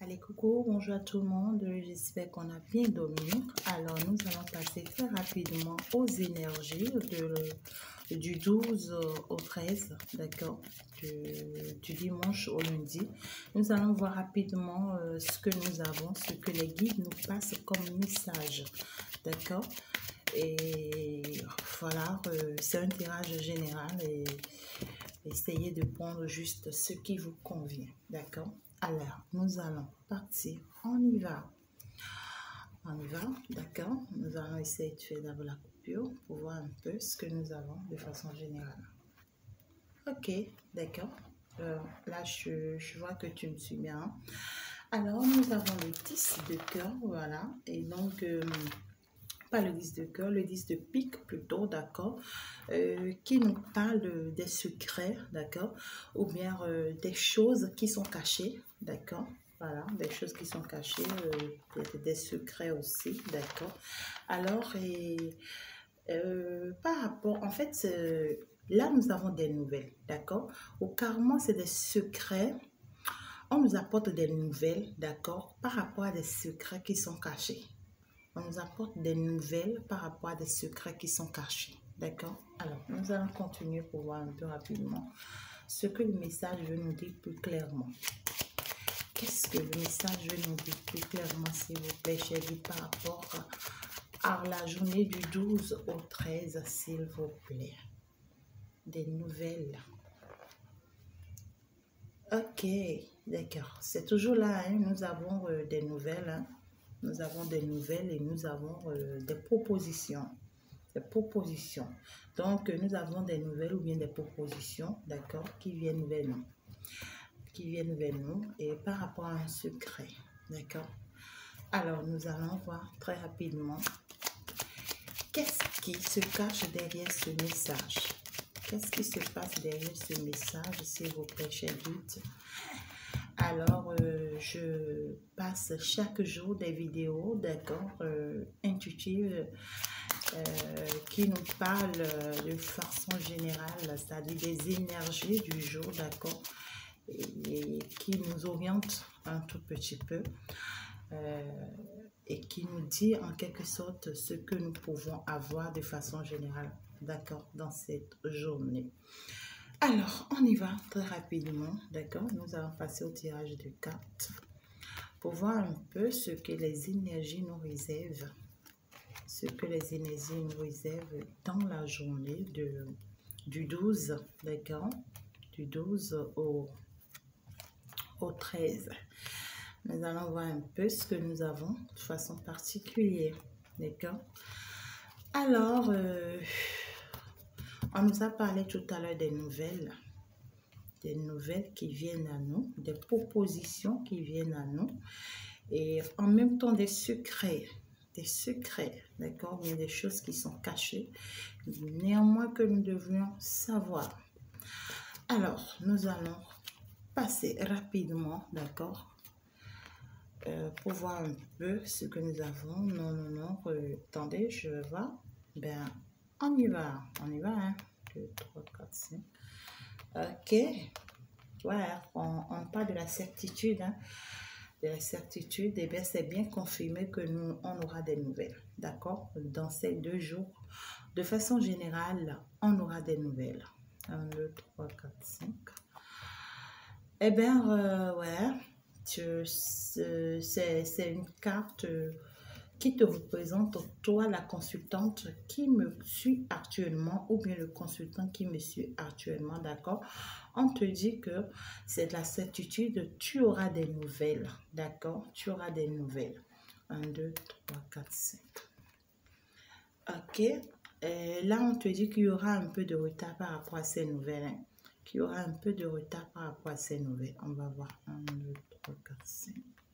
Allez, coucou, bonjour à tout le monde, j'espère qu'on a bien dormi. Alors, nous allons passer très rapidement aux énergies du 12 au 13, d'accord, du dimanche au lundi. Nous allons voir rapidement ce que nous avons, ce que les guides nous passent comme message, d'accord. Et voilà, c'est un tirage général et essayez de prendre juste ce qui vous convient, d'accord. Alors, nous allons partir, on y va, d'accord. Nous allons essayer de faire d'abord la coupure pour voir un peu ce que nous avons de façon générale. Ok, d'accord. Là, je vois que tu me suis bien. Alors, nous avons le 10 de cœur, voilà, et donc... pas le 10 de cœur, le 10 de pique plutôt, d'accord, qui nous parle des secrets, d'accord, ou bien des choses qui sont cachées, d'accord, voilà, des choses qui sont cachées, des secrets aussi, d'accord. Alors, par rapport, en fait, là, nous avons des nouvelles, d'accord. Au karma, c'est des secrets. On nous apporte des nouvelles, d'accord, par rapport à des secrets qui sont cachés. On nous apporte des nouvelles par rapport à des secrets qui sont cachés. D'accord? Alors, nous allons continuer pour voir un peu rapidement ce que le message veut nous dire plus clairement. Qu'est-ce que le message veut nous dire plus clairement, s'il vous plaît, chérie, par rapport à la journée du 12 au 13, s'il vous plaît. Des nouvelles. Ok, d'accord. C'est toujours là, hein? Nous avons des nouvelles, hein? Nous avons des nouvelles et nous avons des propositions. Des propositions. Donc, nous avons des nouvelles ou bien des propositions, d'accord, qui viennent vers nous. Qui viennent vers nous et par rapport à un secret, d'accord. Alors, nous allons voir très rapidement qu'est-ce qui se cache derrière ce message. Qu'est-ce qui se passe derrière ce message, s'il vous plaît, chers guides. Alors, je passe chaque jour des vidéos, d'accord, intuitives, qui nous parlent de façon générale, c'est-à-dire des énergies du jour, d'accord, et qui nous orientent un tout petit peu, et qui nous dit en quelque sorte ce que nous pouvons avoir de façon générale, d'accord, dans cette journée. Alors, on y va très rapidement, d'accord. Nous allons passer au tirage de cartes pour voir un peu ce que les énergies nous réservent. Ce que les énergies nous réservent dans la journée du 12, d'accord, du 12 au 13. Nous allons voir un peu ce que nous avons de façon particulière, d'accord. Alors, on nous a parlé tout à l'heure des nouvelles qui viennent à nous, des propositions qui viennent à nous, et en même temps des secrets, d'accord, il y a des choses qui sont cachées, néanmoins que nous devrions savoir. Alors, nous allons passer rapidement, d'accord, pour voir un peu ce que nous avons. Non, attendez, je vais voir. Ben, on y va, hein. 2, 3, 4, 5. Ok, voilà, on parle de la certitude, hein. De la certitude, et bien c'est bien confirmé que on aura des nouvelles, d'accord, dans ces 2 jours. De façon générale, on aura des nouvelles. 1, 2, 3, 4, 5. Eh bien, ouais, c'est une carte qui te représente, toi, la consultante qui me suit actuellement, ou bien le consultant qui me suit actuellement, d'accord. On te dit que c'est de la certitude, tu auras des nouvelles, d'accord, tu auras des nouvelles. 1, 2, 3, 4, 5. Ok, et là, on te dit qu'il y aura un peu de retard par rapport à ces nouvelles, hein. Qu'il y aura un peu de retard par rapport à ces nouvelles. On va voir. 1, 2, 3, 4, 5.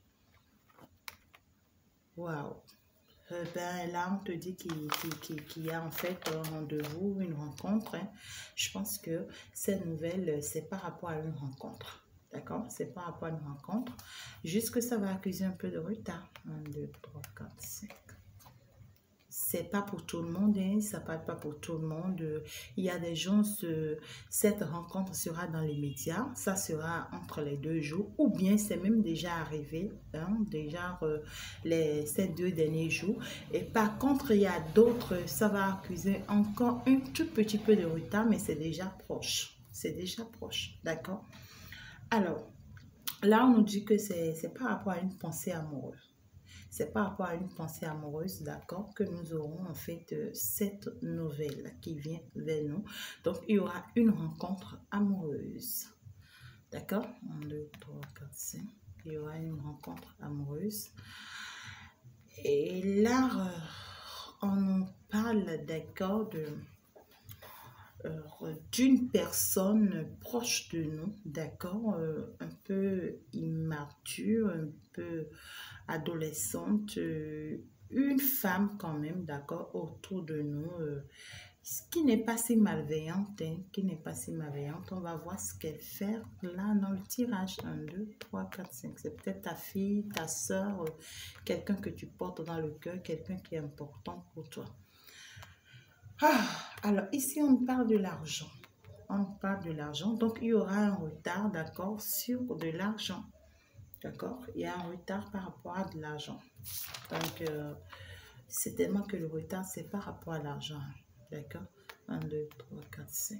Waouh. Ben, là, on te dit qu'il y a en fait un rendez-vous, une rencontre, hein. Je pense que ces nouvelles, c'est par rapport à une rencontre. D'accord? C'est par rapport à une rencontre. Juste que ça va accuser un peu de retard. 1, 2, 3, 4, 5. c'est pas pour tout le monde, hein, ça parle pas pour tout le monde. Il y a des gens, cette rencontre sera dans les médias, ça sera entre les 2 jours, ou bien c'est même déjà arrivé, hein, déjà ces 2 derniers jours. Et par contre, il y a d'autres, ça va accuser encore un tout petit peu de retard, mais c'est déjà proche. C'est déjà proche, d'accord? Alors, là, on nous dit que c'est par rapport à une pensée amoureuse. C'est par rapport à une pensée amoureuse, d'accord, que nous aurons en fait cette nouvelle qui vient vers nous. Donc, il y aura une rencontre amoureuse. D'accord? 1, 2, 3, 4, 5. Il y aura une rencontre amoureuse. Et là, on nous parle, d'accord, d'une personne proche de nous, d'accord, un peu immature, un peu adolescente, une femme quand même, d'accord, autour de nous, qui n'est pas si malveillante, hein, qui n'est pas si malveillante. On va voir ce qu'elle fait là dans le tirage. 1, 2, 3, 4, 5. C'est peut-être ta fille, ta soeur, quelqu'un que tu portes dans le cœur, quelqu'un qui est important pour toi. Alors ici, on parle de l'argent. On parle de l'argent. Donc, il y aura un retard, d'accord, sur de l'argent. D'accord? Il y a un retard par rapport à de l'argent. Donc, c'est tellement que le retard, c'est par rapport à l'argent. D'accord? 1, 2, 3, 4, 5.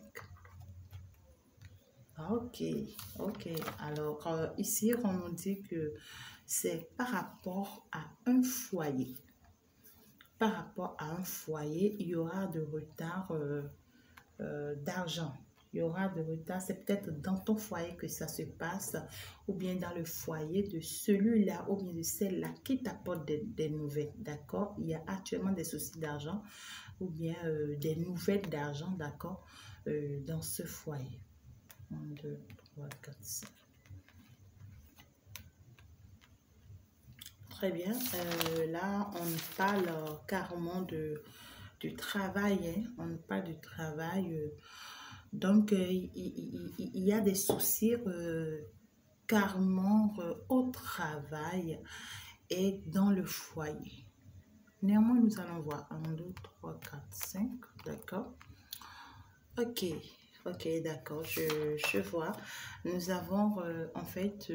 Ok, ok. Alors, ici, on nous dit que c'est par rapport à un foyer. Par rapport à un foyer, il y aura de retard d'argent. Il y aura de retard, c'est peut-être dans ton foyer que ça se passe, ou bien dans le foyer de celui-là, ou bien de celle-là qui t'apporte des nouvelles, d'accord? Il y a actuellement des soucis d'argent, ou bien des nouvelles d'argent, d'accord, dans ce foyer. 1, 2, 3, 4, 5. Très bien. Là, on parle carrément du travail, hein? On parle du travail. Donc, il y a des soucis carrément au travail et dans le foyer. Néanmoins, nous allons voir 1, 2, 3, 4, 5. D'accord? Ok, ok, d'accord, je vois. Nous avons en fait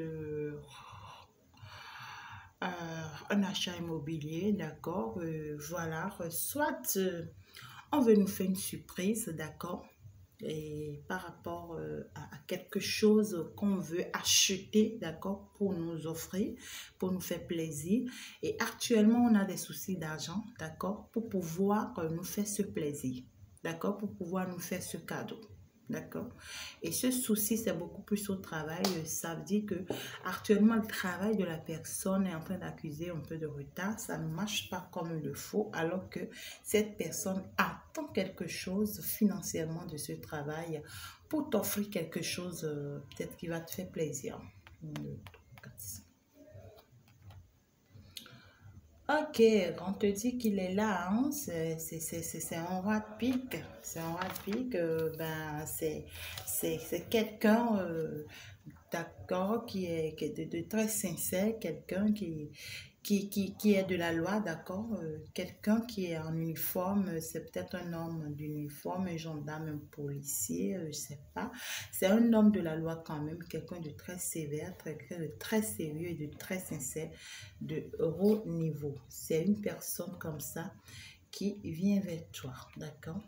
un achat immobilier, d'accord? Voilà, soit on veut nous faire une surprise, d'accord? Et par rapport à quelque chose qu'on veut acheter, d'accord, pour nous offrir, pour nous faire plaisir. Et actuellement, on a des soucis d'argent, d'accord, pour pouvoir nous faire ce plaisir, d'accord, pour pouvoir nous faire ce cadeau. D'accord? Et ce souci, c'est beaucoup plus au travail. Ça veut dire que actuellement, le travail de la personne est en train d'accuser un peu de retard. Ça ne marche pas comme il le faut, alors que cette personne attend quelque chose financièrement de ce travail pour t'offrir quelque chose, peut-être qui va te faire plaisir. 1, 2, 3, 4, 5. Ok, on te dit qu'il est là, hein? C'est un roi de pique. C'est un roi de pique, ben, c'est quelqu'un, d'accord, qui est de très sincère, quelqu'un qui est de la loi, d'accord, quelqu'un qui est en uniforme, c'est peut-être un homme d'uniforme, un gendarme, un policier, je sais pas. C'est un homme de la loi quand même, quelqu'un de très sévère, quelqu'un de très sérieux et de très sincère, de haut niveau. C'est une personne comme ça qui vient vers toi, d'accord?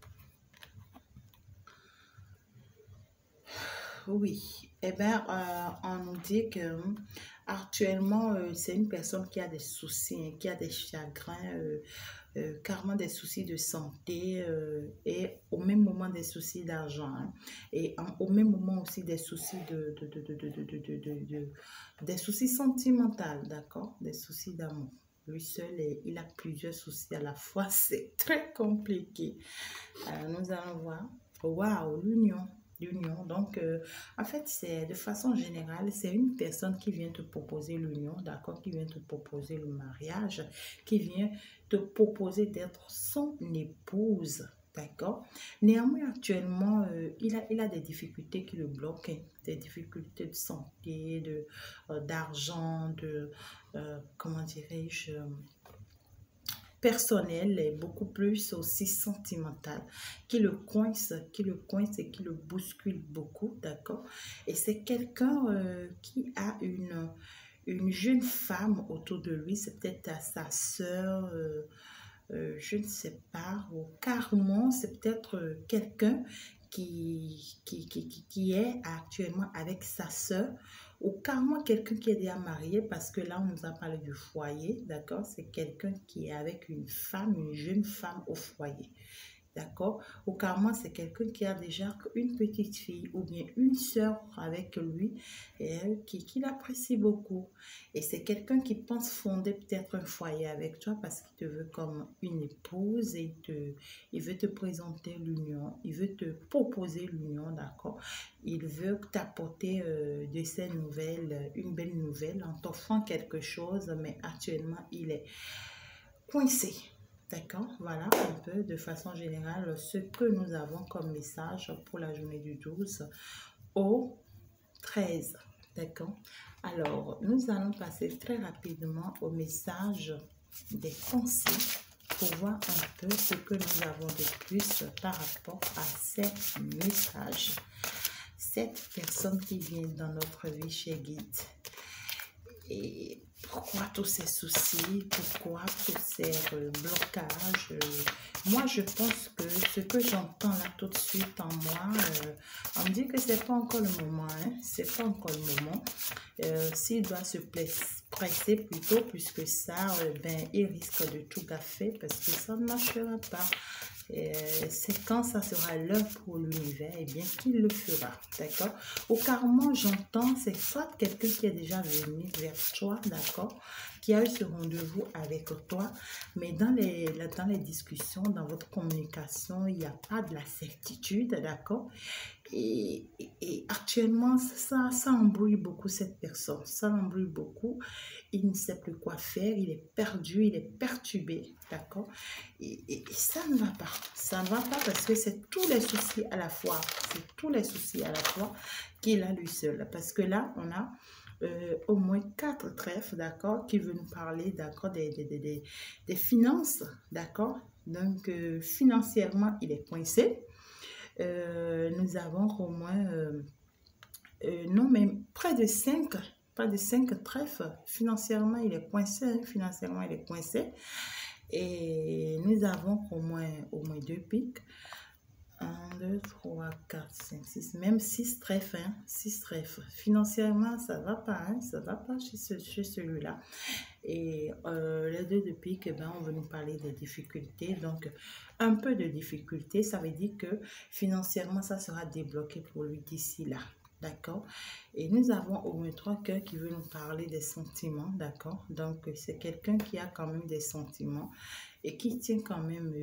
Oui, eh bien, on nous dit que actuellement, c'est une personne qui a des soucis, hein, qui a des chagrins, carrément des soucis de santé et au même moment des soucis d'argent, hein, et au même moment aussi des soucis des soucis sentimentaux, d'accord? Des soucis d'amour. Lui seul, il a plusieurs soucis à la fois. C'est très compliqué. Alors, nous allons voir. Waouh, l'union. L'union. Donc, en fait, c'est de façon générale, c'est une personne qui vient te proposer l'union, d'accord, qui vient te proposer le mariage, qui vient te proposer d'être son épouse, d'accord. Néanmoins, actuellement, il a des difficultés qui le bloquent, hein, des difficultés de santé, d'argent, comment dirais-je, personnel et beaucoup plus aussi sentimental, qui le coince et qui le bouscule beaucoup, d'accord? Et c'est quelqu'un qui a une jeune femme autour de lui, c'est peut-être à sa sœur, je ne sais pas, ou carrément, c'est peut-être quelqu'un qui est actuellement avec sa sœur, ou carrément quelqu'un qui est déjà marié, parce que là, on nous a parlé du foyer, d'accord? C'est quelqu'un qui est avec une femme, une jeune femme au foyer. D'accord? Ou carrément, c'est quelqu'un qui a déjà une petite fille ou bien une sœur avec lui et qui l'apprécie beaucoup. Et c'est quelqu'un qui pense fonder peut-être un foyer avec toi parce qu'il te veut comme une épouse et il veut te présenter l'union, il veut te proposer l'union, d'accord? Il veut t'apporter de ces nouvelles, une belle nouvelle en t'offrant quelque chose, mais actuellement, il est coincé. D'accord, voilà un peu de façon générale ce que nous avons comme message pour la journée du 12 au 13. D'accord, alors nous allons passer très rapidement au message des conseils pour voir un peu ce que nous avons de plus par rapport à ces messages. Cette personne qui vient dans notre vie chez Guide. Et pourquoi tous ces soucis, pourquoi tous ces blocages? Moi, je pense que ce que j'entends là tout de suite en moi, on me dit que c'est pas encore le moment, hein? C'est pas encore le moment. S'il doit se presser plutôt, puisque ça, ben, il risque de tout gaffer parce que ça ne marchera pas. C'est quand ça sera l'heure pour l'univers, et bien qu'il le fera, d'accord? Au carrément, j'entends, c'est soit quelqu'un qui est déjà venu vers toi, d'accord, qui a eu ce rendez-vous avec toi, mais dans les discussions, dans votre communication, il n'y a pas de la certitude, d'accord? Et actuellement, ça embrouille beaucoup cette personne, ça l'embrouille beaucoup. Il ne sait plus quoi faire, il est perdu, il est perturbé, d'accord? Et ça ne va pas, ça ne va pas parce que c'est tous les soucis à la fois, c'est tous les soucis à la fois qu'il a lui seul. Parce que là, on a au moins 4 trèfles, d'accord, qui veut nous parler, d'accord, des finances, d'accord? Donc, financièrement, il est coincé. Nous avons au moins, non, mais près de 5 trèfles. Financièrement, il est coincé. Hein, financièrement, il est coincé. Et nous avons au moins 2 pics. 1, 2, 3, 4, 5, 6, même 6 trèfles. Hein, 6 trèfles. Financièrement, ça ne va pas. Hein, ça ne va pas chez celui-là. Et les 2 de pique, eh ben, on veut nous parler des difficultés. Donc, un peu de difficulté, ça veut dire que financièrement, ça sera débloqué pour lui d'ici là. D'accord? Et nous avons au moins 3 cœurs qui veulent nous parler des sentiments. D'accord? Donc, c'est quelqu'un qui a quand même des sentiments et qui tient quand même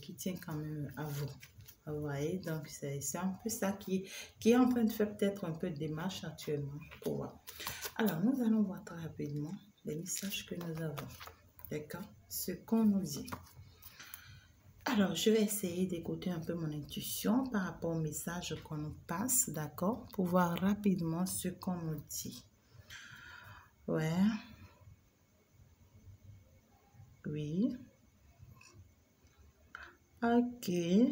à vous. Vous voyez? Donc, c'est un peu ça qui est en train de faire peut-être un peu de démarche actuellement pour voir. Alors, nous allons voir très rapidement les messages que nous avons. D'accord? Ce qu'on nous dit. Alors, je vais essayer d'écouter un peu mon intuition par rapport au message qu'on nous passe. D'accord? Pour voir rapidement ce qu'on nous dit. Ouais. Oui. Ok.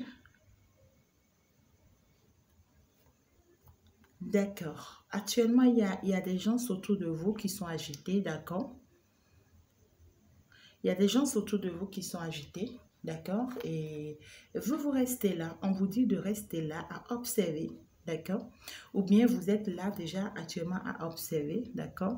D'accord. Actuellement, il y a des gens autour de vous qui sont agités. D'accord? Il y a des gens autour de vous qui sont agités, d'accord? Et vous restez là. On vous dit de rester là à observer, d'accord? Ou bien vous êtes là déjà actuellement à observer, d'accord?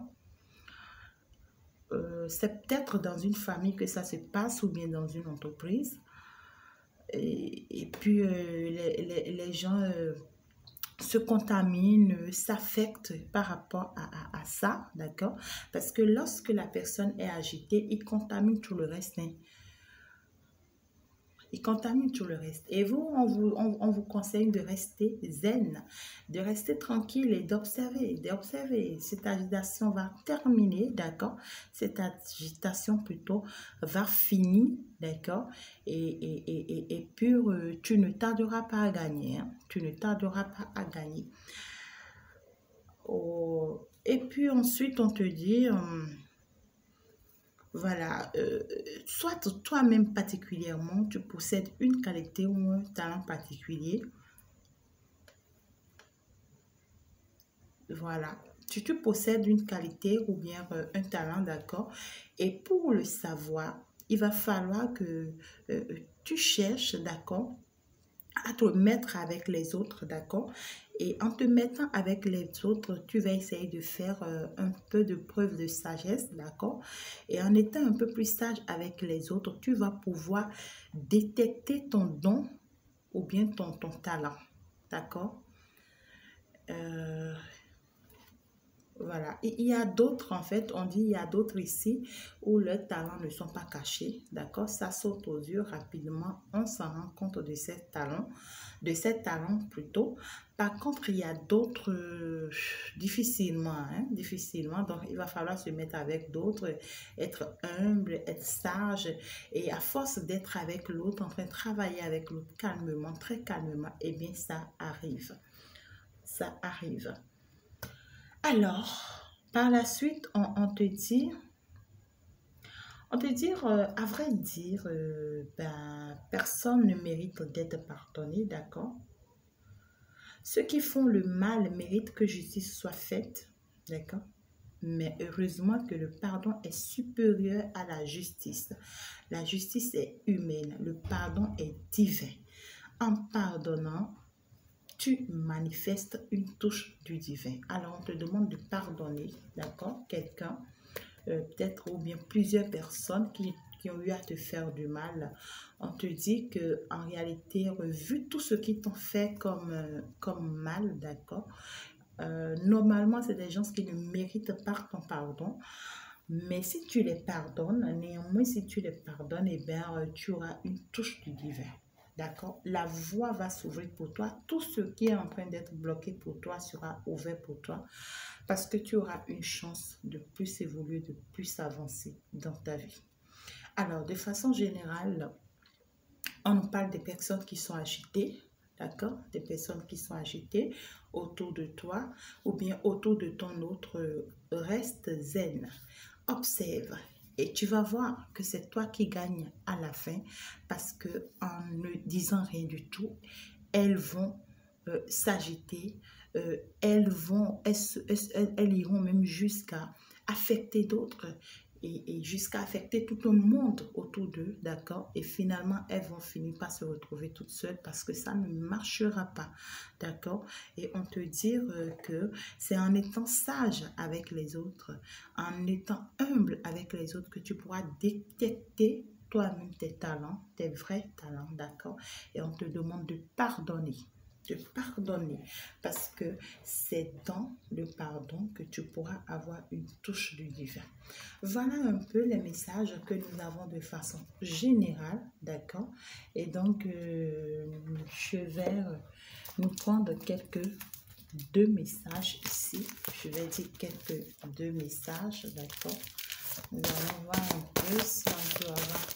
C'est peut-être dans une famille que ça se passe ou bien dans une entreprise. Et puis, les gens se contaminent, s'affectent par rapport à ça, d'accord? Parce que lorsque la personne est agitée, il contamine tout le reste, hein. Il contamine tout le reste. Et vous, on vous conseille de rester zen, de rester tranquille et d'observer, Cette agitation va terminer, d'accord? Cette agitation plutôt va finir, d'accord? Et puis, tu ne tarderas pas à gagner, hein? Tu ne tarderas pas à gagner. Oh. Et puis ensuite, on te dit... Voilà, soit toi-même particulièrement, tu possèdes une qualité ou un talent particulier. Voilà, tu possèdes une qualité ou bien un talent, d'accord? Et pour le savoir, il va falloir que tu cherches, d'accord, à te mettre avec les autres, d'accord? Et en te mettant avec les autres, tu vas essayer de faire un peu de preuve de sagesse, d'accord? Et en étant un peu plus sage avec les autres, tu vas pouvoir détecter ton don ou bien ton talent, d'accord? Euh, Voilà. Et il y a d'autres, en fait, on dit il y a d'autres ici où leurs talents ne sont pas cachés, d'accord? Ça saute aux yeux rapidement, on s'en rend compte de ces talents plutôt. Par contre, il y a d'autres difficilement, hein, difficilement. Donc, il va falloir se mettre avec d'autres, être humble, être sage. Et à force d'être avec l'autre, en train de travailler avec l'autre calmement, très calmement, eh bien, ça arrive. Ça arrive. Alors, par la suite, on te dit, à vrai dire, ben, personne ne mérite d'être pardonné, d'accord? Ceux qui font le mal méritent que justice soit faite, d'accord? Mais heureusement que le pardon est supérieur à la justice. La justice est humaine, le pardon est divin. En pardonnant, tu manifestes une touche du divin. Alors, on te demande de pardonner, d'accord, quelqu'un, peut-être ou bien plusieurs personnes qui ont eu à te faire du mal. On te dit que en réalité, vu tout ce qu'ils t'ont fait comme mal, d'accord, normalement, c'est des gens qui ne méritent pas ton pardon. Mais si tu les pardonnes, néanmoins, si tu les pardonnes, eh bien, tu auras une touche du divin. D'accord? La voie va s'ouvrir pour toi. Tout ce qui est en train d'être bloqué pour toi sera ouvert pour toi parce que tu auras une chance de plus évoluer, de plus avancer dans ta vie. Alors, de façon générale, on nous parle des personnes qui sont agitées, d'accord? Des personnes qui sont agitées autour de toi ou bien autour de ton autre. Reste zen, observe et tu vas voir que c'est toi qui gagnes à la fin parce que en ne disant rien du tout, elles vont s'agiter, elles iront même jusqu'à affecter d'autres et jusqu'à affecter tout le monde autour d'eux, d'accord? Et finalement, elles vont finir par se retrouver toutes seules parce que ça ne marchera pas, d'accord? Et on te dit que c'est en étant sage avec les autres, en étant humble avec les autres que tu pourras détecter toi-même tes talents, tes vrais talents, d'accord? Et on te demande de pardonner parce que c'est dans le pardon que tu pourras avoir une touche du divin. Voilà un peu les messages que nous avons de façon générale, d'accord? Et donc, je vais nous prendre deux messages ici. Je vais dire deux messages, d'accord? Nous allons voir un peu si on peut avoir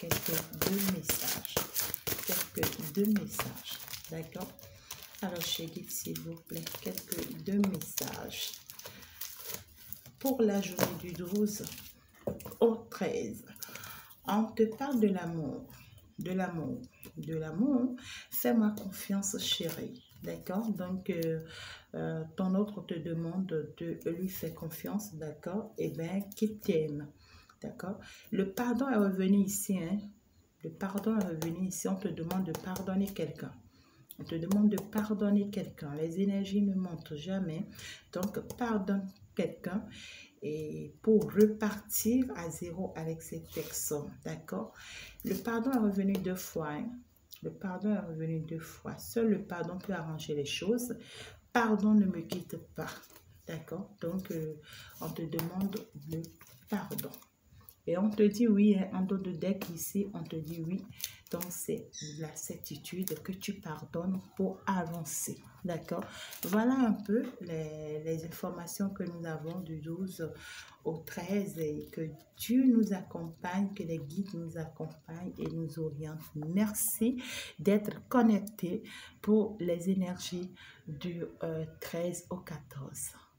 deux messages, d'accord? Alors, chérie, s'il vous plaît, deux messages pour la journée du 12 au 13. On te parle de l'amour, de l'amour, de l'amour. Fais-moi confiance, chérie. D'accord? Donc, ton autre te demande de lui faire confiance, d'accord? Eh bien, qu'il t'aime, d'accord? Le pardon est revenu ici, hein? Le pardon est revenu ici. On te demande de pardonner quelqu'un. On te demande de pardonner quelqu'un. Les énergies ne montent jamais. Donc, pardonne quelqu'un et pour repartir à zéro avec cette personne. D'accord? Le pardon est revenu deux fois. Hein? Le pardon est revenu deux fois. Seul le pardon peut arranger les choses. Pardon ne me quitte pas. D'accord? Donc, on te demande le pardon. Et on te dit oui, hein, en dos de deck ici, on te dit oui. Donc, c'est la certitude que tu pardonnes pour avancer. D'accord? Voilà un peu les informations que nous avons du 12 au 13 et que Dieu nous accompagne, que les guides nous accompagnent et nous orientent. Merci d'être connectés pour les énergies du 13 au 14.